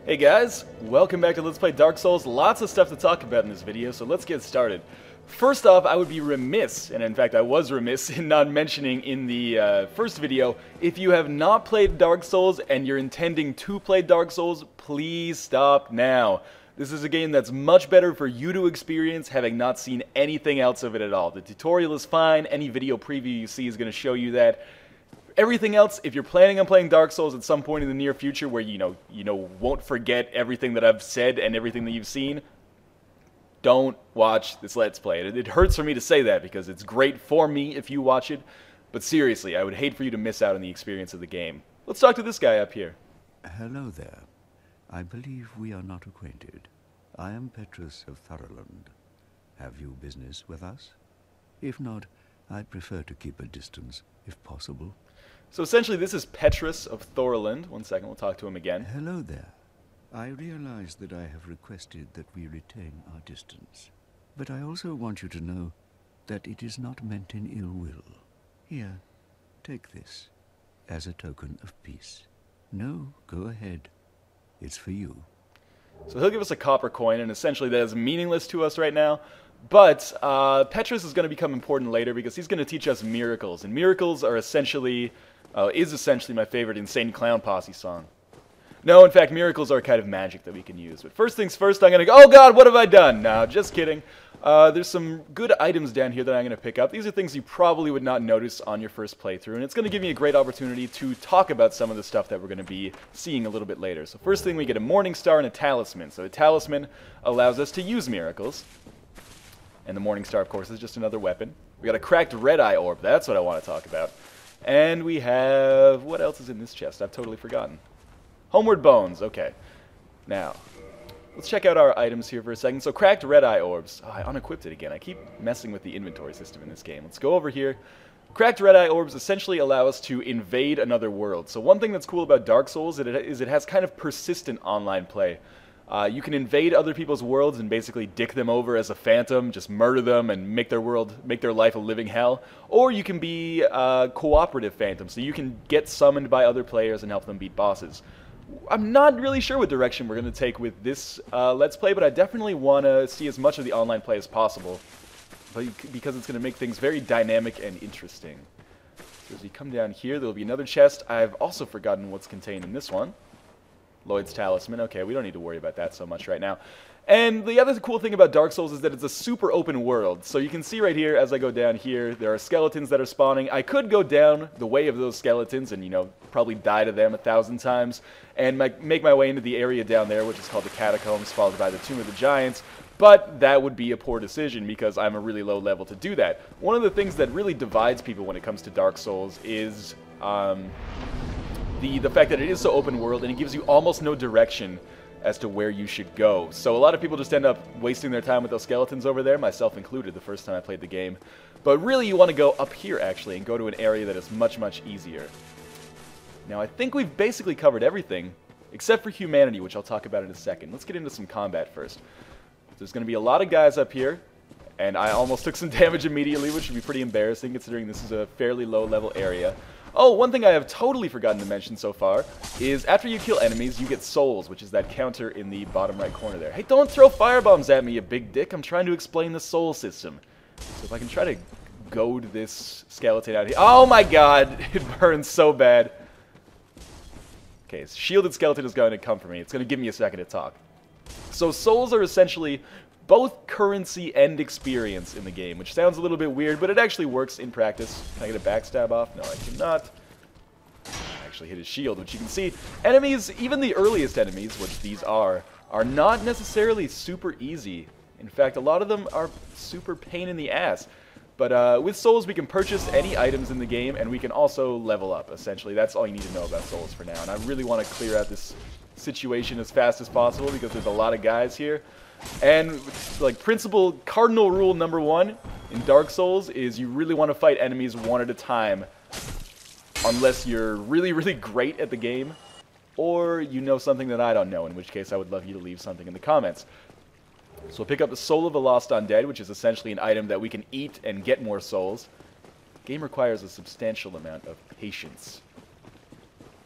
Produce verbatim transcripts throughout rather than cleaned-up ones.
Hey guys, welcome back to Let's Play Dark Souls. Lots of stuff to talk about in this video, so let's get started. First off, I would be remiss, and in fact I was remiss in not mentioning in the uh, first video, if you have not played Dark Souls and you're intending to play Dark Souls, please stop now. This is a game that's much better for you to experience having not seen anything else of it at all. The tutorial is fine, any video preview you see is going to show you that. Everything else, if you're planning on playing Dark Souls at some point in the near future where you know you know won't forget everything that I've said and everything that you've seen, don't watch this Let's Play. It, it hurts for me to say that because it's great for me if you watch it, but seriously, I would hate for you to miss out on the experience of the game. Let's talk to this guy up here. Hello there. I believe we are not acquainted. I am Petrus of Thorland. Have you business with us? If not, I'd prefer to keep a distance, if possible. So essentially this is Petrus of Thorland. One second, we'll talk to him again. Hello there. I realize that I have requested that we retain our distance. But I also want you to know that it is not meant in ill will. Here, take this, as a token of peace. No, go ahead. It's for you. So he'll give us a copper coin, and essentially that is meaningless to us right now. But uh, Petrus is going to become important later because he's going to teach us miracles. And miracles are essentially, uh, is essentially my favorite Insane Clown Posse song. No, in fact, miracles are a kind of magic that we can use. But first things first, I'm going to go, oh god, what have I done? No, just kidding. Uh, there's some good items down here that I'm going to pick up. These are things you probably would not notice on your first playthrough. And it's going to give me a great opportunity to talk about some of the stuff that we're going to be seeing a little bit later. So first thing, we get a Morning Star and a Talisman. So a Talisman allows us to use miracles. And the Morning Star, of course, is just another weapon. We got a cracked red eye orb. That's what I want to talk about. And we have... what else is in this chest? I've totally forgotten. Homeward Bones. Okay. Now, let's check out our items here for a second. So, cracked red eye orbs. Oh, I unequipped it again. I keep messing with the inventory system in this game. Let's go over here. Cracked red eye orbs essentially allow us to invade another world. So one thing that's cool about Dark Souls is it has kind of persistent online play. Uh, you can invade other people's worlds and basically dick them over as a phantom, just murder them and make their world, make their life a living hell. Or you can be a cooperative phantom, so you can get summoned by other players and help them beat bosses. I'm not really sure what direction we're going to take with this uh, Let's Play, but I definitely want to see as much of the online play as possible, but because it's going to make things very dynamic and interesting. So as we come down here, there will be another chest. I've also forgotten what's contained in this one. Lloyd's Talisman. Okay, we don't need to worry about that so much right now. And the other cool thing about Dark Souls is that it's a super open world. So you can see right here, as I go down here, there are skeletons that are spawning. I could go down the way of those skeletons and, you know, probably die to them a thousand times and make my way into the area down there, which is called the Catacombs, followed by the Tomb of the Giants. But that would be a poor decision because I'm a really low level to do that. One of the things that really divides people when it comes to Dark Souls is... Um, The, the fact that it is so open world and it gives you almost no direction as to where you should go. So a lot of people just end up wasting their time with those skeletons over there, myself included the first time I played the game. But really you want to go up here actually and go to an area that is much, much easier. Now I think we've basically covered everything except for humanity, which I'll talk about in a second. Let's get into some combat first. There's going to be a lot of guys up here, and I almost took some damage immediately, which would be pretty embarrassing considering this is a fairly low level area. Oh, one thing I have totally forgotten to mention so far is after you kill enemies, you get souls, which is that counter in the bottom right corner there. Hey, don't throw firebombs at me, you big dick. I'm trying to explain the soul system. So if I can try to goad this skeleton out here. Oh my god, it burns so bad. Okay, shielded skeleton is going to come for me. It's going to give me a second to talk. So souls are essentially both currency and experience in the game, which sounds a little bit weird, but it actually works in practice. Can I get a backstab off? No, I cannot. I actually hit his shield, which you can see. Enemies, even the earliest enemies, which these are, are not necessarily super easy. In fact, a lot of them are super pain in the ass. But uh, with souls, we can purchase any items in the game, and we can also level up, essentially. That's all you need to know about souls for now. And I really want to clear out this situation as fast as possible, because there's a lot of guys here. And, like, principle, cardinal rule number one in Dark Souls is you really want to fight enemies one at a time unless you're really, really great at the game or you know something that I don't know, in which case I would love you to leave something in the comments. So we'll pick up the Soul of a Lost Undead, which is essentially an item that we can eat and get more souls. The game requires a substantial amount of patience.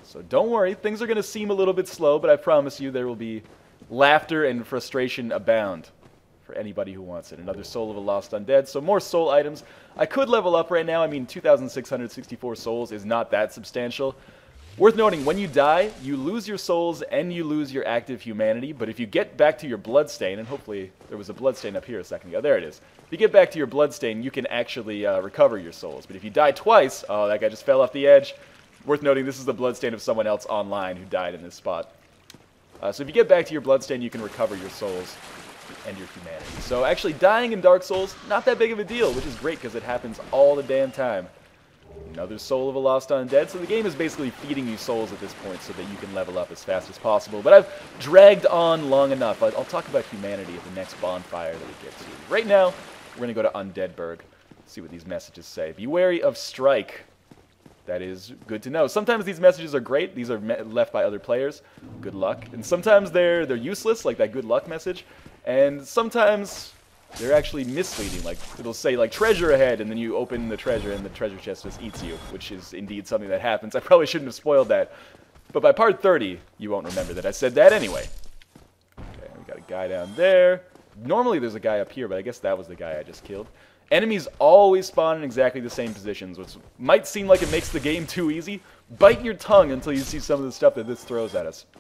So don't worry, things are going to seem a little bit slow, but I promise you there will be laughter and frustration abound for anybody who wants it. Another Soul of a Lost Undead, so more soul items. I could level up right now. I mean, two thousand six hundred sixty-four souls is not that substantial. Worth noting, when you die, you lose your souls and you lose your active humanity, but if you get back to your bloodstain, and hopefully there was a bloodstain up here a second ago, there it is. If you get back to your bloodstain, you can actually uh, recover your souls, but if you die twice, oh, that guy just fell off the edge. Worth noting, this is the bloodstain of someone else online who died in this spot. Uh, so if you get back to your bloodstain, you can recover your souls and your humanity. So actually dying in Dark Souls, not that big of a deal, which is great because it happens all the damn time. Another Soul of a Lost Undead. So the game is basically feeding you souls at this point so that you can level up as fast as possible. But I've dragged on long enough. I'll, I'll talk about humanity at the next bonfire that we get to. Right now, we're going to go to Undead Burg. See what these messages say. Be wary of strike. That is good to know. Sometimes these messages are great. These are left by other players. Good luck. And sometimes they're they're useless, like that good luck message. And sometimes they're actually misleading. Like it'll say like treasure ahead, and then you open the treasure, and the treasure chest just eats you, which is indeed something that happens. I probably shouldn't have spoiled that. But by part thirty, you won't remember that I said that anyway. Okay, we got a guy down there. Normally there's a guy up here, but I guess that was the guy I just killed. Enemies always spawn in exactly the same positions, which might seem like it makes the game too easy. Bite your tongue until you see some of the stuff that this throws at us.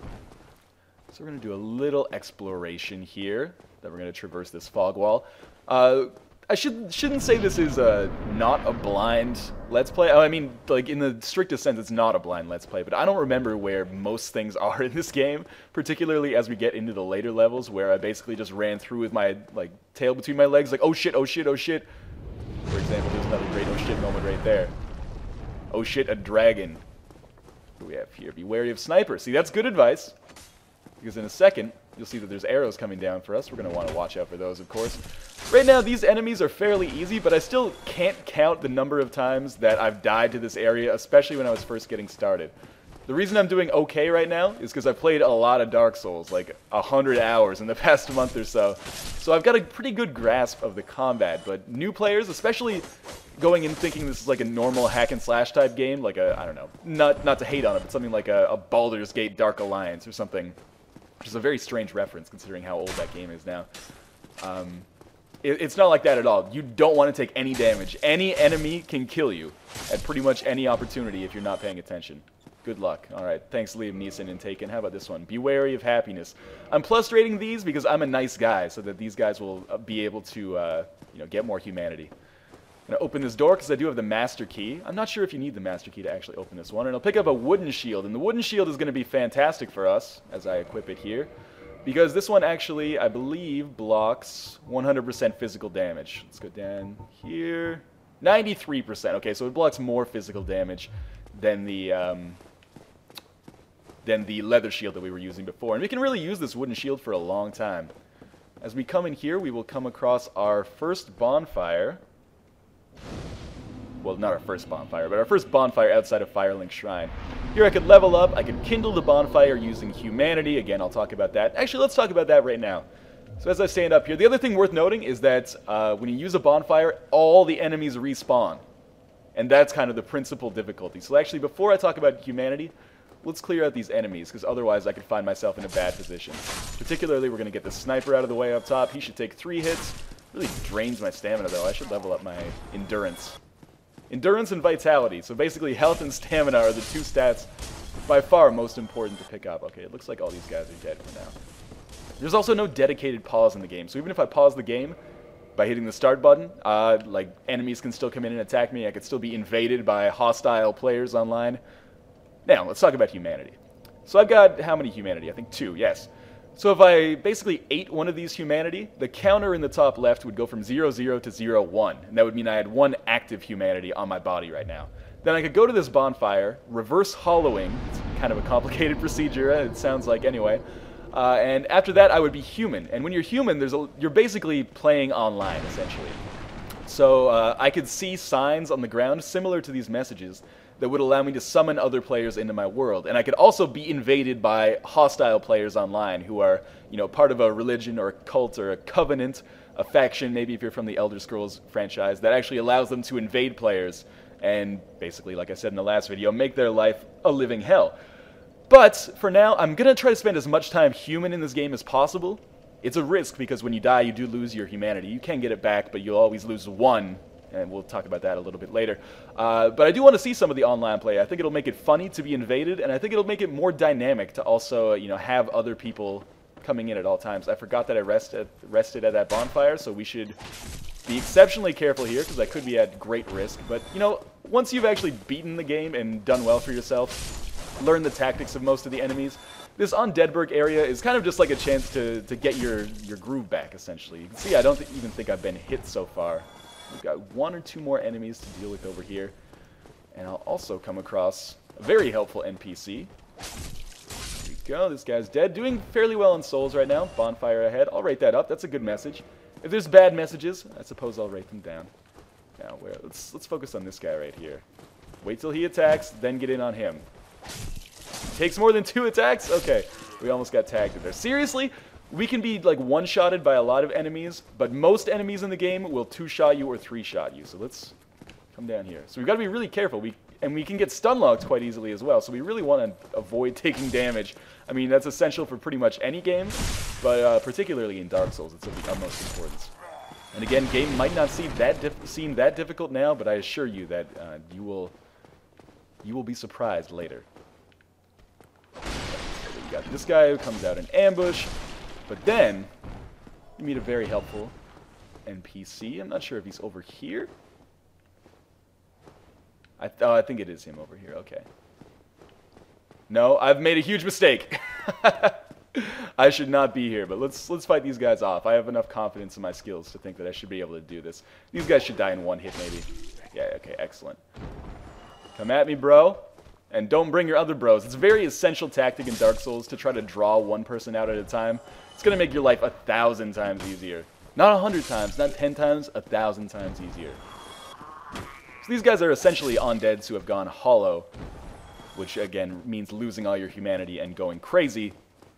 So we're going to do a little exploration here. Then we're going to traverse this fog wall. Uh, I should, shouldn't say this is a, not a blind Let's Play. Oh, I mean, like, in the strictest sense, it's not a blind Let's Play, but I don't remember where most things are in this game, particularly as we get into the later levels, where I basically just ran through with my, like, tail between my legs, like, oh shit, oh shit, oh shit. For example, there's another great oh shit moment right there. Oh shit, a dragon. What do we have here? Be wary of snipers. See, that's good advice, because in a second, you'll see that there's arrows coming down for us. We're going to want to watch out for those, of course. Right now, these enemies are fairly easy, but I still can't count the number of times that I've died to this area, especially when I was first getting started. The reason I'm doing okay right now is because I've played a lot of Dark Souls, like a hundred hours in the past month or so. So I've got a pretty good grasp of the combat, but new players, especially going in thinking this is like a normal hack and slash type game, like a, I don't know, not, not to hate on it, but something like a, a Baldur's Gate Dark Alliance or something, which is a very strange reference considering how old that game is now. Um, it, it's not like that at all. You don't want to take any damage. Any enemy can kill you at pretty much any opportunity if you're not paying attention. Good luck. All right, thanks Liam Neeson and Taken. How about this one? Be wary of happiness. I'm plus rating these because I'm a nice guy, so that these guys will be able to, uh, you know, get more humanity. I'm going to open this door because I do have the master key. I'm not sure if you need the master key to actually open this one. And I'll pick up a wooden shield. And the wooden shield is going to be fantastic for us as I equip it here, because this one actually, I believe, blocks one hundred percent physical damage. Let's go down here. ninety-three percent. Okay, so it blocks more physical damage than the... Um, than the leather shield that we were using before. And we can really use this wooden shield for a long time. As we come in here, we will come across our first bonfire. Well, not our first bonfire, but our first bonfire outside of Firelink Shrine. Here I could level up, I could kindle the bonfire using humanity. Again, I'll talk about that. Actually, let's talk about that right now. So as I stand up here, the other thing worth noting is that uh, when you use a bonfire, all the enemies respawn. And that's kind of the principal difficulty. So actually, before I talk about humanity, let's clear out these enemies, because otherwise I could find myself in a bad position. Particularly, we're going to get the sniper out of the way up top. He should take three hits. Really drains my stamina, though. I should level up my endurance. Endurance and vitality. So basically, health and stamina are the two stats by far most important to pick up. Okay, it looks like all these guys are dead for now. There's also no dedicated pause in the game. So even if I pause the game by hitting the start button, uh, like, enemies can still come in and attack me. I could still be invaded by hostile players online. Now, let's talk about humanity. So I've got how many humanity? I think two, yes. So if I basically ate one of these humanity, the counter in the top left would go from zero zero to zero one. And that would mean I had one active humanity on my body right now. Then I could go to this bonfire, reverse hollowing. It's kind of a complicated procedure, it sounds like anyway. Uh, and after that, I would be human. And when you're human, there's a, you're basically playing online, essentially. So uh, I could see signs on the ground similar to these messages that would allow me to summon other players into my world. And I could also be invaded by hostile players online who are, you know, part of a religion or a cult or a covenant, a faction, maybe if you're from the Elder Scrolls franchise, that actually allows them to invade players and basically, like I said in the last video, make their life a living hell. But for now, I'm going to try to spend as much time human in this game as possible. It's a risk because when you die, you do lose your humanity. You can get it back, but you'll always lose one. And we'll talk about that a little bit later. Uh, but I do want to see some of the online play. I think it'll make it funny to be invaded, and I think it'll make it more dynamic to also, you know, have other people coming in at all times. I forgot that I rested, rested at that bonfire, so we should be exceptionally careful here, because I could be at great risk. But, you know, once you've actually beaten the game and done well for yourself, learn the tactics of most of the enemies, this Undead Burg area is kind of just like a chance to, to get your, your groove back, essentially. You can see I don't th even think I've been hit so far. We've got one or two more enemies to deal with over here. And I'll also come across a very helpful N P C. There we go. This guy's dead. Doing fairly well on souls right now. Bonfire ahead. I'll rate that up. That's a good message. If there's bad messages, I suppose I'll rate them down. Now, where? Let's, let's focus on this guy right here. Wait till he attacks, then get in on him. Takes more than two attacks? Okay. We almost got tagged in there. Seriously? We can be like one-shotted by a lot of enemies, but most enemies in the game will two-shot you or three-shot you. So let's come down here. So we've got to be really careful. We and we can get stun-locked quite easily as well. So we really want to avoid taking damage. I mean, that's essential for pretty much any game, but uh, particularly in Dark Souls, it's of the utmost importance. And again, game might not seem that dif seem that difficult now, but I assure you that uh, you will you will be surprised later. So we got this guy who comes out in ambush. But then, you meet a very helpful N P C. I'm not sure if he's over here. I, th oh, I think it is him over here. Okay. No, I've made a huge mistake. I should not be here, but let's let's fight these guys off. I have enough confidence in my skills to think that I should be able to do this. These guys should die in one hit, maybe. Yeah, okay, excellent. Come at me, bro. And don't bring your other bros. It's a very essential tactic in Dark Souls to try to draw one person out at a time. It's going to make your life a thousand times easier. Not a hundred times, not ten times, a thousand times easier. So these guys are essentially undeads who have gone hollow, which again means losing all your humanity and going crazy.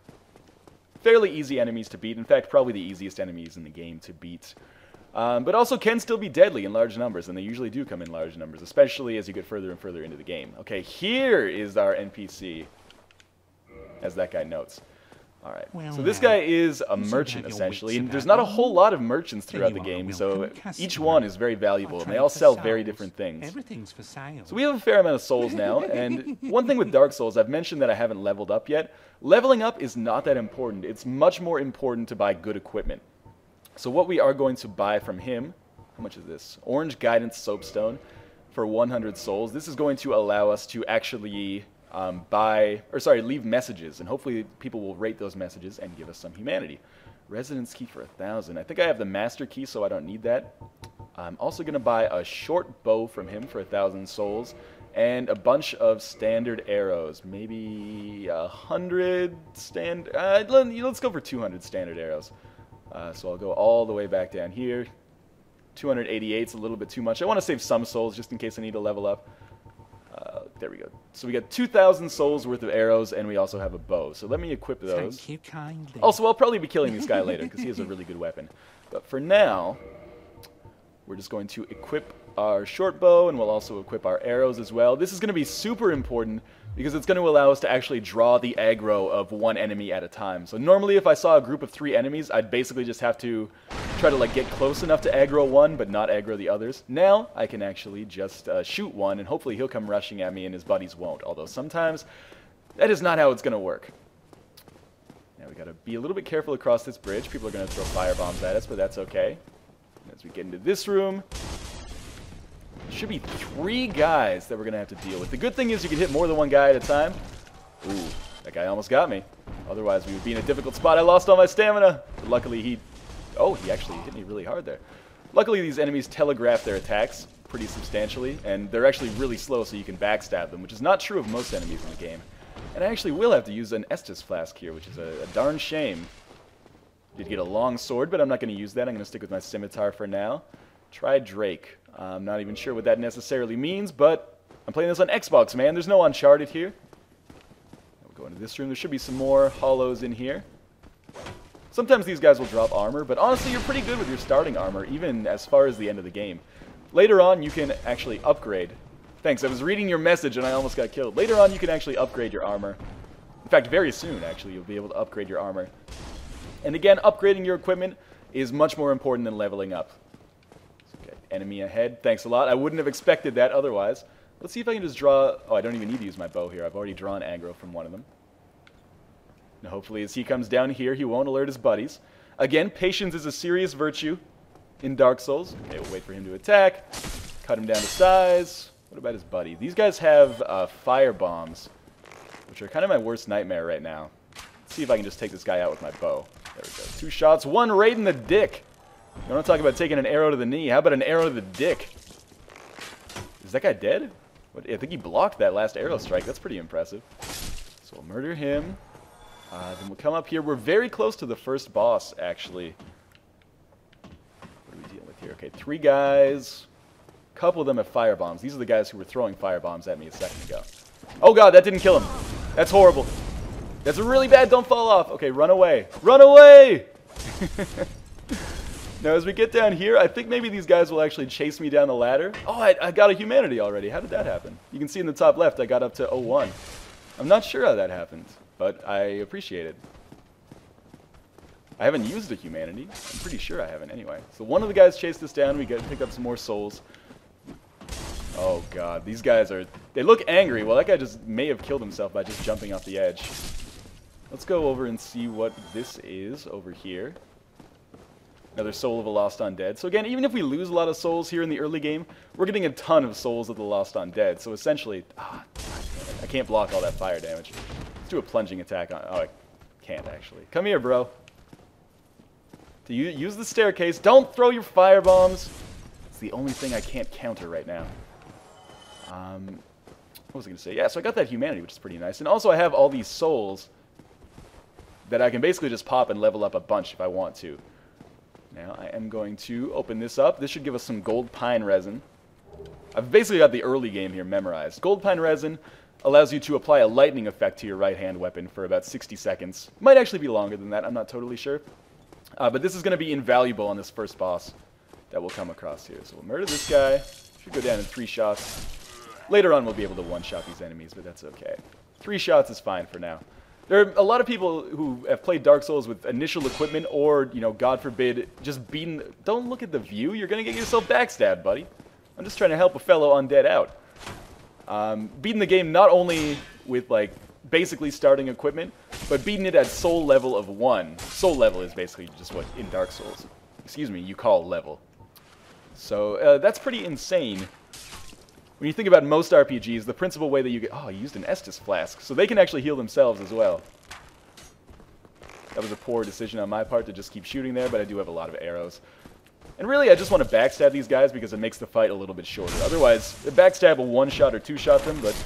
Fairly easy enemies to beat. In fact, probably the easiest enemies in the game to beat. Um, but also can still be deadly in large numbers, and they usually do come in large numbers, especially as you get further and further into the game. Okay, here is our N P C, as that guy notes. Alright, well, so this guy is a merchant, essentially, and there's not a whole lot of merchants throughout the game, so each one is very valuable, and they all sell very different things. Everything's for sale. So we have a fair amount of souls now, and one thing with Dark Souls, I've mentioned that I haven't leveled up yet. Leveling up is not that important. It's much more important to buy good equipment. So what we are going to buy from him, how much is this? Orange Guidance Soapstone for one hundred souls. This is going to allow us to actually um, buy, or sorry, leave messages, and hopefully people will rate those messages and give us some humanity. Residence Key for one thousand. I think I have the Master Key, so I don't need that. I'm also going to buy a short bow from him for one thousand souls, and a bunch of standard arrows. Maybe one hundred stand... Uh, let's go for two hundred standard arrows. Uh, so I'll go all the way back down here. two hundred eighty-eight is a little bit too much. I want to save some souls just in case I need to level up. Uh, there we go. So we got two thousand souls worth of arrows, and we also have a bow. So let me equip those. Thank you kindly. Also, I'll probably be killing this guy later because he has a really good weapon. But for now, we're just going to equip our short bow, and we'll also equip our arrows as well. This is going to be super important because it's going to allow us to actually draw the aggro of one enemy at a time. So normally if I saw a group of three enemies, I'd basically just have to try to like get close enough to aggro one, but not aggro the others. Now I can actually just uh, shoot one, and hopefully he'll come rushing at me and his buddies won't. Although sometimes that is not how it's going to work. Now we got to be a little bit careful across this bridge. People are going to throw firebombs at us, but that's okay. And as we get into this room, there should be three guys that we're going to have to deal with. The good thing is you can hit more than one guy at a time. Ooh, that guy almost got me. Otherwise, we would be in a difficult spot. I lost all my stamina. But luckily, he... Oh, he actually hit me really hard there. Luckily, these enemies telegraph their attacks pretty substantially, and they're actually really slow, so you can backstab them, which is not true of most enemies in the game. And I actually will have to use an Estus Flask here, which is a, a darn shame. Did get a long sword, but I'm not going to use that. I'm going to stick with my scimitar for now. Try Drake. I'm not even sure what that necessarily means, but I'm playing this on Xbox, man. There's no Uncharted here. We'll go into this room. There should be some more hollows in here. Sometimes these guys will drop armor, but honestly, you're pretty good with your starting armor, even as far as the end of the game. Later on, you can actually upgrade. Thanks, I was reading your message and I almost got killed. Later on, you can actually upgrade your armor In fact, very soon, actually, you'll be able to upgrade your armor. And again, upgrading your equipment is much more important than leveling up. Okay, enemy ahead. Thanks a lot. I wouldn't have expected that otherwise. Let's see if I can just draw... Oh, I don't even need to use my bow here. I've already drawn aggro from one of them. Now, hopefully, as he comes down here, he won't alert his buddies. Again, patience is a serious virtue in Dark Souls. Okay, we'll wait for him to attack. Cut him down to size. What about his buddy? These guys have uh, fire bombs, which are kind of my worst nightmare right now. Let's see if I can just take this guy out with my bow. There we go. Two shots, one right in the dick. You want to talk about taking an arrow to the knee? How about an arrow to the dick? Is that guy dead? What, I think he blocked that last arrow strike. That's pretty impressive. So we'll murder him. Uh, then we'll come up here. We're very close to the first boss, actually. What are we dealing with here? Okay, three guys. A couple of them have fire bombs. These are the guys who were throwing fire bombs at me a second ago. Oh god, that didn't kill him. That's horrible. That's really bad. Don't fall off. Okay, run away. Run away! Now, as we get down here, I think maybe these guys will actually chase me down the ladder. Oh, I, I got a humanity already. How did that happen? You can see in the top left, I got up to oh one. I'm not sure how that happened, but I appreciate it. I haven't used a humanity. I'm pretty sure I haven't anyway. So one of the guys chased us down. We got picked up some more souls. Oh god, these guys are... They look angry. Well, that guy just may have killed himself by just jumping off the edge. Let's go over and see what this is over here. Another soul of a lost undead. So again, even if we lose a lot of souls here in the early game, we're getting a ton of souls of the lost undead. So essentially... Ah, I can't block all that fire damage. Let's do a plunging attack on... Oh, I can't actually. Come here, bro. To use the staircase. Don't throw your fire bombs. It's the only thing I can't counter right now. Um, what was I going to say? Yeah, so I got that humanity, which is pretty nice. And also I have all these souls that I can basically just pop and level up a bunch if I want to. Now I am going to open this up. This should give us some gold pine resin. I've basically got the early game here memorized. Gold pine resin allows you to apply a lightning effect to your right-hand weapon for about sixty seconds. Might actually be longer than that. I'm not totally sure. Uh, but this is going to be invaluable on this first boss that we'll come across here. So we'll murder this guy. Should go down in three shots. Later on we'll be able to one-shot these enemies, but that's okay. Three shots is fine for now. There are a lot of people who have played Dark Souls with initial equipment or, you know, God forbid, just beaten... Don't look at the view. You're going to get yourself backstabbed, buddy. I'm just trying to help a fellow undead out. Um, beating the game not only with, like, basically starting equipment, but beating it at soul level of one. Soul level is basically just what, in Dark Souls, excuse me, you call level. So, uh, that's pretty insane. When you think about most R P Gs, the principal way that you get... Oh, you used an Estus flask, so they can actually heal themselves as well. That was a poor decision on my part to just keep shooting there, but I do have a lot of arrows. And really, I just want to backstab these guys because it makes the fight a little bit shorter. Otherwise, the backstab will one-shot or two-shot them, but...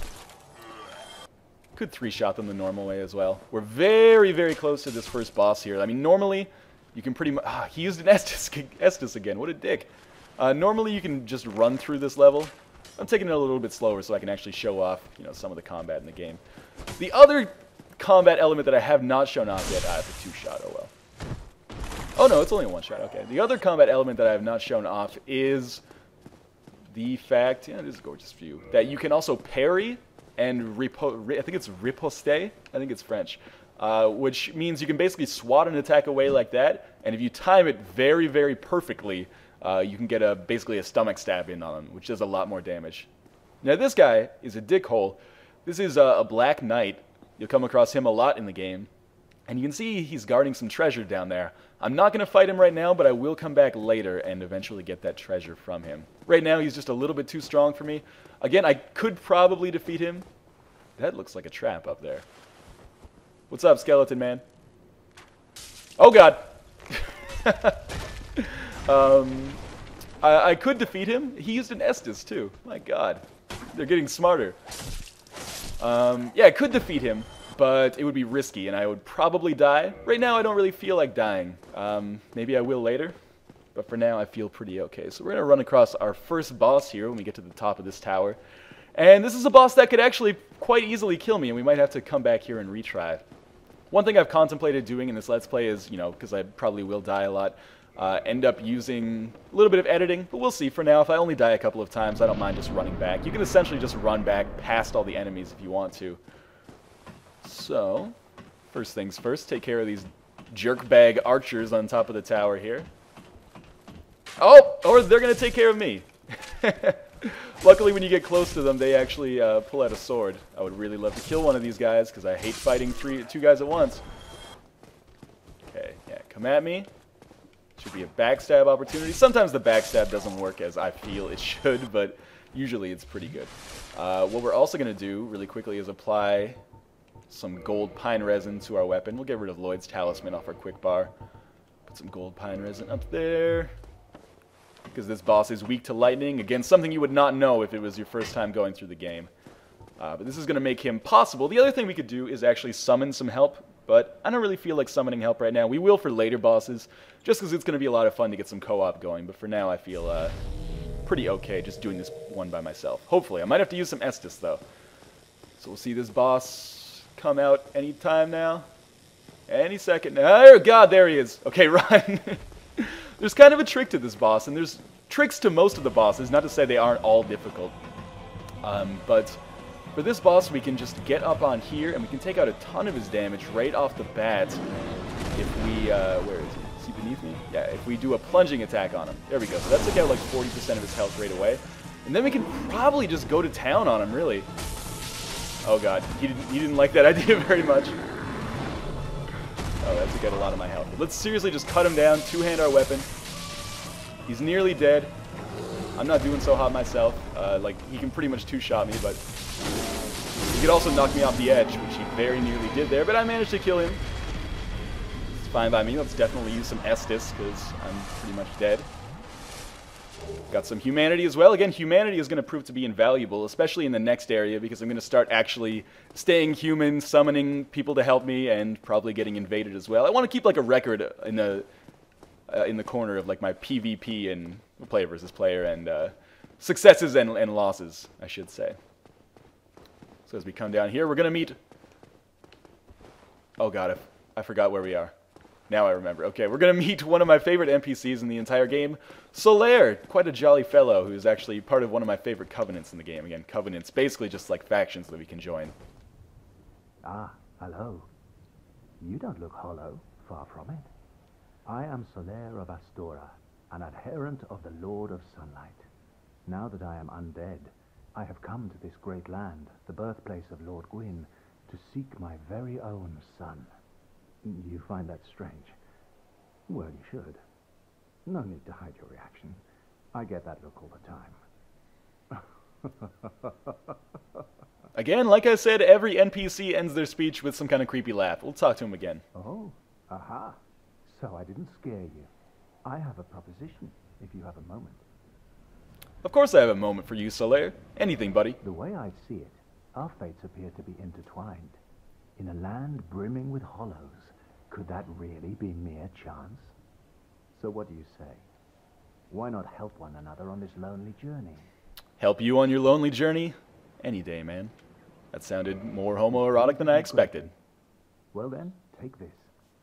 Could three-shot them the normal way as well. We're very, very close to this first boss here. I mean, normally, you can pretty much... Ah, he used an Estus, Estus again. What a dick. Uh, normally, you can just run through this level. I'm taking it a little bit slower so I can actually show off, you know, some of the combat in the game. The other combat element that I have not shown off yet... Ah, it's a two-shot. Oh, well. Oh, no, it's only a one-shot. Okay. The other combat element that I have not shown off is the fact... Yeah, this is a gorgeous view. That you can also parry... and ripo I think it's riposte, I think it's French, uh, which means you can basically swat an attack away like that, and if you time it very, very perfectly, uh, you can get a basically a stomach stab in on him, which does a lot more damage. Now this guy is a dickhole. This is a, a Black Knight. You'll come across him a lot in the game, and you can see he's guarding some treasure down there. I'm not going to fight him right now, but I will come back later and eventually get that treasure from him. Right now, he's just a little bit too strong for me. Again, I could probably defeat him. That looks like a trap up there. What's up, skeleton man? Oh, God. um, I, I could defeat him. He used an Estus, too. My God. They're getting smarter. Um, yeah, I could defeat him, but it would be risky, and I would probably die. Right now, I don't really feel like dying. Um, maybe I will later, but for now, I feel pretty okay. So we're going to run across our first boss here when we get to the top of this tower. And this is a boss that could actually quite easily kill me, and we might have to come back here and retry. One thing I've contemplated doing in this Let's Play is, you know, because I probably will die a lot, uh, end up using a little bit of editing, but we'll see. For now, if I only die a couple of times, I don't mind just running back. You can essentially just run back past all the enemies if you want to. So, first things first, take care of these jerkbag archers on top of the tower here. Oh, or they're going to take care of me. Luckily, when you get close to them, they actually uh, pull out a sword. I would really love to kill one of these guys, because I hate fighting three, two guys at once. Okay, yeah, come at me. Should be a backstab opportunity. Sometimes the backstab doesn't work as I feel it should, but usually it's pretty good. Uh, what we're also going to do, really quickly, is apply some gold pine resin to our weapon. We'll get rid of Lloyd's Talisman off our quick bar. Put some gold pine resin up there. Because this boss is weak to lightning. Again, something you would not know if it was your first time going through the game. Uh, but this is going to make him possible. The other thing we could do is actually summon some help. But I don't really feel like summoning help right now. We will for later bosses. Just because it's going to be a lot of fun to get some co-op going. But for now, I feel uh, pretty okay just doing this one by myself. Hopefully. I might have to use some Estus, though. So we'll see this boss come out anytime now. Any second now. Oh, God, there he is. Okay, run. There's kind of a trick to this boss, and there's tricks to most of the bosses, not to say they aren't all difficult. Um, but for this boss, we can just get up on here, and we can take out a ton of his damage right off the bat if we, uh, where is he? Is he beneath me? Yeah, if we do a plunging attack on him. There we go. So that took out like forty percent of his health right away. And then we can probably just go to town on him, really. Oh, God. He didn't, he didn't like that idea very much. Oh, that took out a lot of my health. Let's seriously just cut him down, two-hand our weapon. He's nearly dead. I'm not doing so hot myself. Uh, like, he can pretty much two-shot me, but he could also knock me off the edge, which he very nearly did there, but I managed to kill him. It's fine by me. Let's definitely use some Estus, because I'm pretty much dead. Got some humanity as well. Again, humanity is going to prove to be invaluable, especially in the next area, because I'm going to start actually staying human, summoning people to help me, and probably getting invaded as well. I want to keep like a record in the uh, in the corner of like my PvP and player versus player and uh, successes and, and losses, I should say. So as we come down here, we're going to meet... Oh god, I, I forgot where we are. Now I remember. Okay, we're going to meet one of my favorite N P Cs in the entire game, Solaire. Quite a jolly fellow who's actually part of one of my favorite covenants in the game. Again, covenants, basically just like factions that we can join. Ah, hello. You don't look hollow, far from it. I am Solaire of Astora, an adherent of the Lord of Sunlight. Now that I am undead, I have come to this great land, the birthplace of Lord Gwyn, to seek my very own son. You find that strange? Well, you should. No need to hide your reaction. I get that look all the time. Again, like I said, every N P C ends their speech with some kind of creepy laugh. We'll talk to him again. Oh, aha. So I didn't scare you. I have a proposition, if you have a moment. Of course I have a moment for you, Solaire. Anything, buddy. The way I see it, our fates appear to be intertwined. In a land brimming with hollows, could that really be mere chance? So what do you say? Why not help one another on this lonely journey? Help you on your lonely journey? Any day, man. That sounded more homoerotic than I expected. Well then, take this.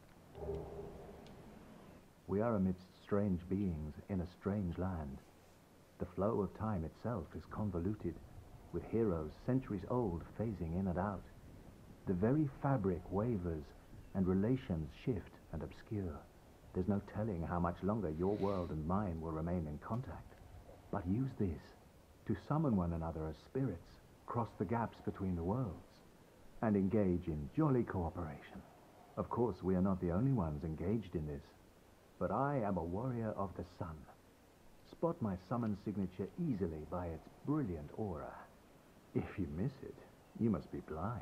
We are amidst strange beings in a strange land. The flow of time itself is convoluted, with heroes centuries old phasing in and out. The very fabric wavers, and relations shift and obscure. There's no telling how much longer your world and mine will remain in contact. But use this to summon one another as spirits, cross the gaps between the worlds, and engage in jolly cooperation. Of course, we are not the only ones engaged in this, but I am a warrior of the sun. Spot my summon signature easily by its brilliant aura. If you miss it, you must be blind.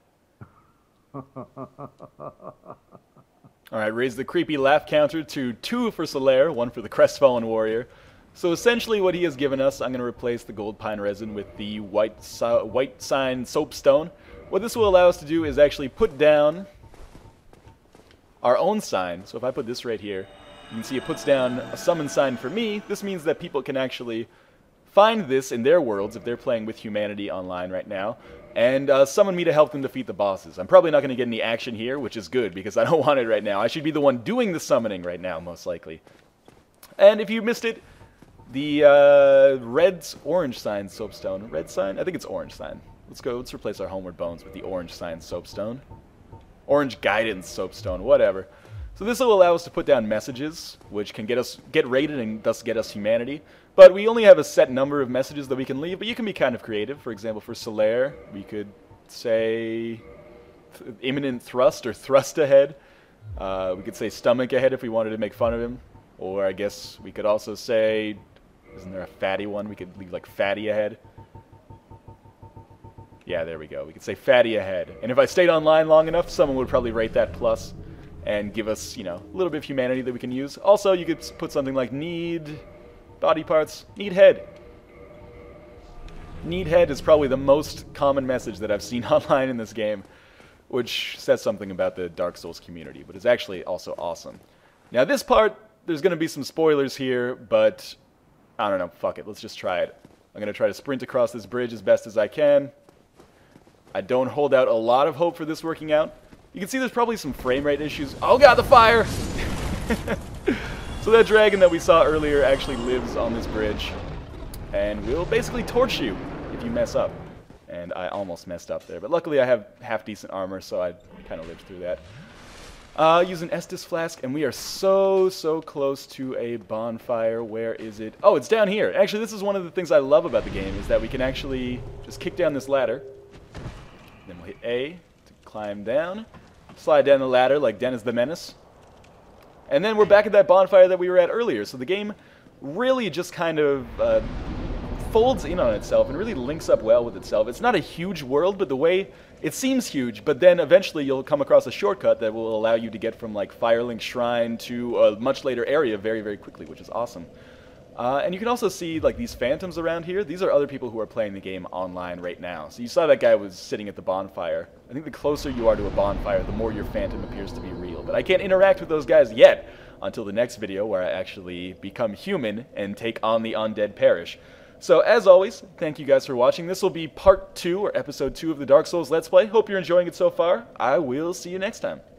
Alright, raise the creepy laugh counter to two for Solaire, one for the crestfallen warrior. So essentially what he has given us, I'm going to replace the gold pine resin with the white, so white sign soapstone. What this will allow us to do is actually put down our own sign. So if I put this right here, you can see it puts down a summon sign for me. This means that people can actually find this in their worlds if they're playing with humanity online right now, and uh, summon me to help them defeat the bosses. I'm probably not going to get any action here, which is good, because I don't want it right now. I should be the one doing the summoning right now, most likely. And if you missed it, the uh, red orange sign soapstone. Red sign? I think it's orange sign. let's go, let's replace our Homeward Bones with the Orange Science Soapstone. Orange Guidance Soapstone, whatever. So this will allow us to put down messages, which can get us get rated and thus get us humanity. But we only have a set number of messages that we can leave, but you can be kind of creative. For example, for Solaire, we could say th imminent thrust or thrust ahead. Uh, we could say stomach ahead if we wanted to make fun of him. Or I guess we could also say, isn't there a fatty one? We could leave like fatty ahead. Yeah, there we go. We could say fatty ahead. And if I stayed online long enough, someone would probably rate that plus and give us, you know, a little bit of humanity that we can use. Also, you could put something like need body parts, need head. Need head is probably the most common message that I've seen online in this game, which says something about the Dark Souls community, but is actually also awesome. Now this part, there's going to be some spoilers here, but I don't know, fuck it, let's just try it. I'm going to try to sprint across this bridge as best as I can. I don't hold out a lot of hope for this working out. You can see there's probably some frame rate issues. Oh god, the fire! So that dragon that we saw earlier actually lives on this bridge, and will basically torch you if you mess up. And I almost messed up there, but luckily I have half-decent armor, so I kind of lived through that. Uh, use an Estus flask, and we are so, so close to a bonfire. Where is it? Oh, it's down here. Actually, this is one of the things I love about the game, is that we can actually just kick down this ladder. Then we'll hit A to climb down, slide down the ladder like Dennis the Menace. And then we're back at that bonfire that we were at earlier. So the game really just kind of uh, folds in on itself and really links up well with itself. It's not a huge world, but the way it seems huge, but then eventually you'll come across a shortcut that will allow you to get from like Firelink Shrine to a much later area very, very quickly, which is awesome. Uh, and you can also see like these phantoms around here. These are other people who are playing the game online right now. So you saw that guy was sitting at the bonfire. I think the closer you are to a bonfire, the more your phantom appears to be real. But I can't interact with those guys yet until the next video where I actually become human and take on the Undead Parish. So as always, thank you guys for watching. This will be part two or episode two of the Dark Souls Let's Play. Hope you're enjoying it so far. I will see you next time.